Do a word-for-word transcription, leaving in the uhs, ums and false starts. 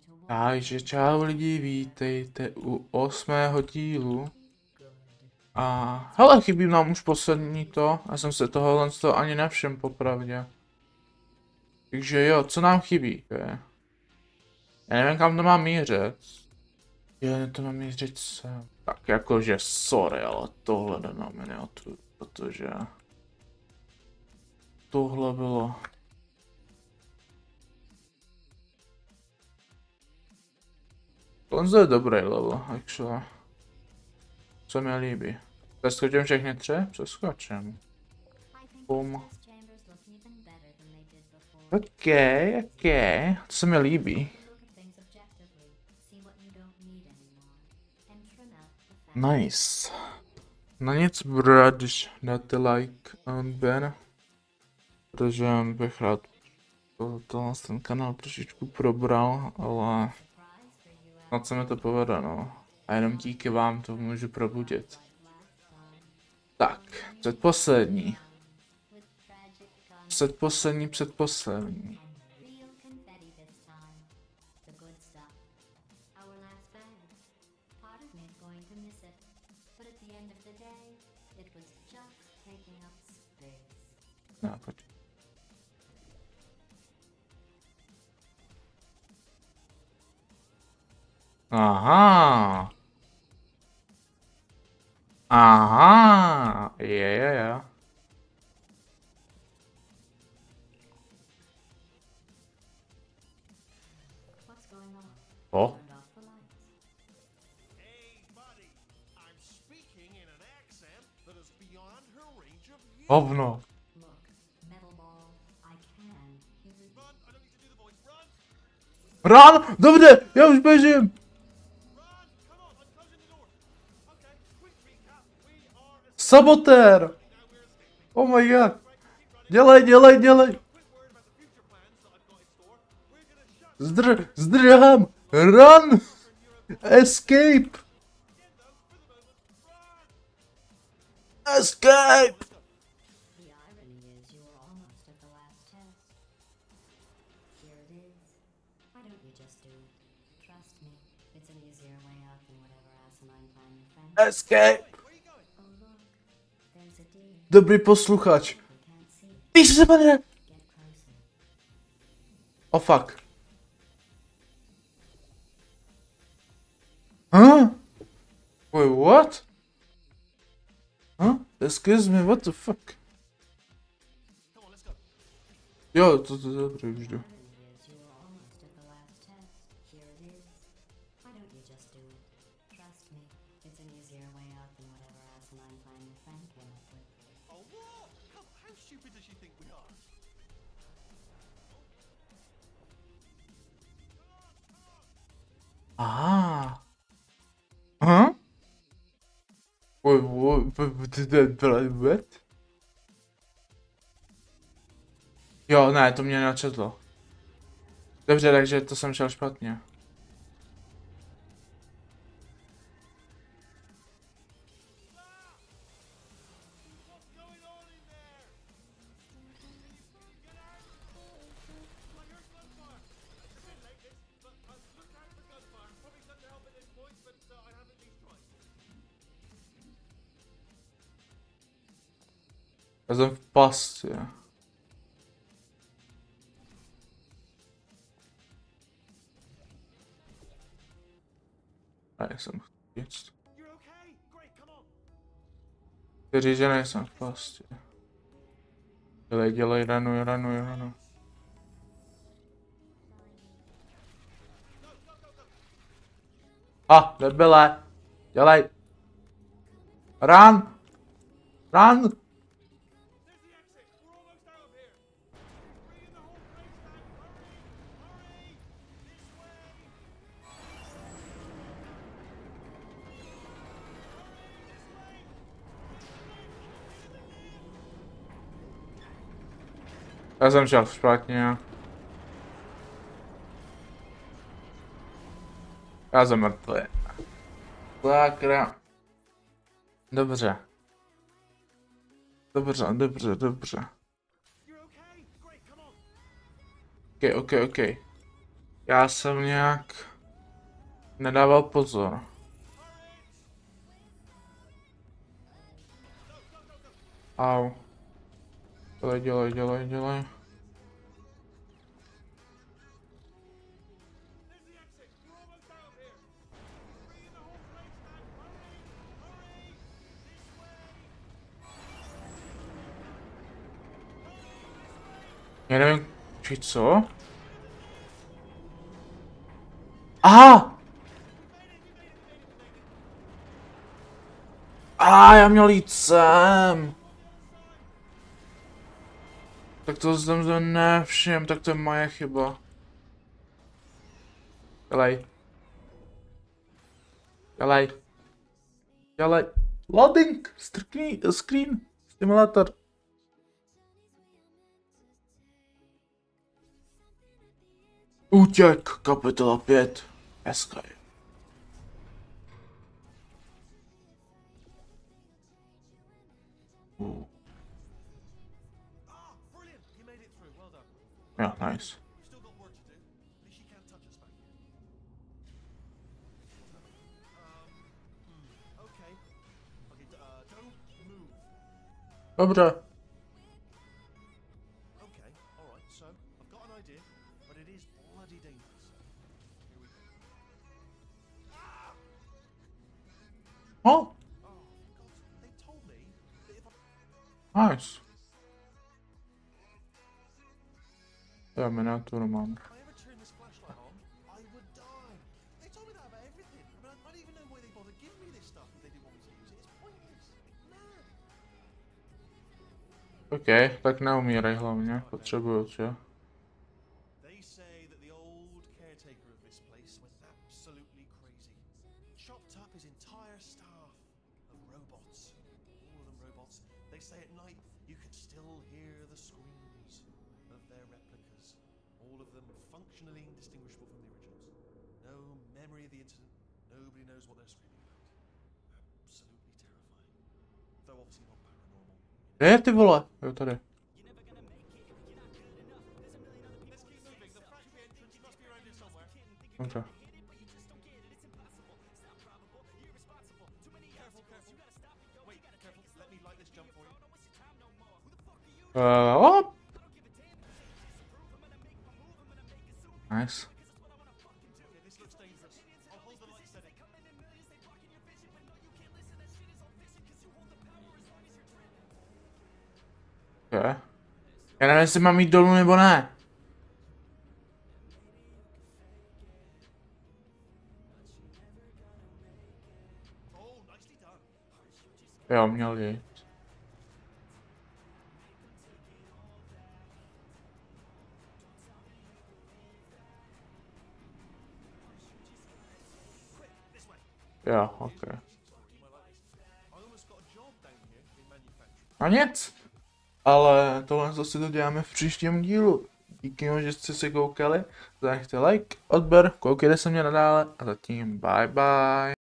Takže čau lidi, vítejte u osmého dílu. A hele, chybí nám už poslední to, já jsem se tohohle z toho ani nevšiml popravdě. Takže jo, co nám chybí? Je? Já nevím, kam to mám mířit. Jo, to mám mířit sem. Tak jakože sorry, ale tohle jde na miniaturu, protože tohle bylo. Tohle je dobrý level, actually. Co mi líbí. Přeskočím všechny tři? Přeskočím. Bum. OK, OK. To se mi líbí. Nice. Na nic brát, když dáte like a odběr. Protože bych rád to, ten kanál trošičku probral, ale snad se mi to povede, no. A jenom díky vám to můžu probudit. Tak, předposlední. Předposlední, předposlední. No, pojď. Aha. Aha. Je, je, je. O. Hovno. Run! Dobře, já už běžím. Sabotér! Oh my god! Dělej, dělej, dělej! Zdr, zdrhám! Run! Escape! Escape! Escape! Dobrý posluchač. Víš, se pane! Oh fuck. Huh? Wait, what? Huh? Excuse me, what the fuck? Jo, to je dobrý, už jdu. Aha. Huh? Wait, what? Did that what? Jo, ne, to mě načetlo. Dobře, takže to jsem šel špatně. Já jsem v pastě. A jsem chtěl. Chci, že nejsem v pastě. Dělej, dělej, ranuj, ranuj, ranuj. A, ah, debile. Dělej. Run. Run. Já jsem šel špatně. Já jsem mrtvý. Sakra. Dobře. Dobře, dobře, dobře. Ok, ok, ok. Já jsem nějak nedával pozor. Au. Dělej, dělej, dělej, dělej. Já nevím, či co? Aha! A já měl jít sem. Tak to jsem to nevšim, tak to je moje chyba. Dělej. Dělej. Dělej. Loading. Strkni, screen. Simulator. Útěk. Kapitola pět. Hezká je. Uh. Yeah, nice. Dobře. Oh. Nice. Já miniaturu mám. OK, tak neumírej hlavně, potřebuju tě. Kde je ty vole? Jo, tady. Dobře. Uh, oh. Nice. Okay. Já nevím, jestli mám jít dolů nebo ne. Jo, měl jít. Jo, ok. A nic. Ale tohle zase to děláme v příštím dílu. Díky, že jste se koukali. Zanechte like, odběr, koukejte se mě nadále a zatím bye bye.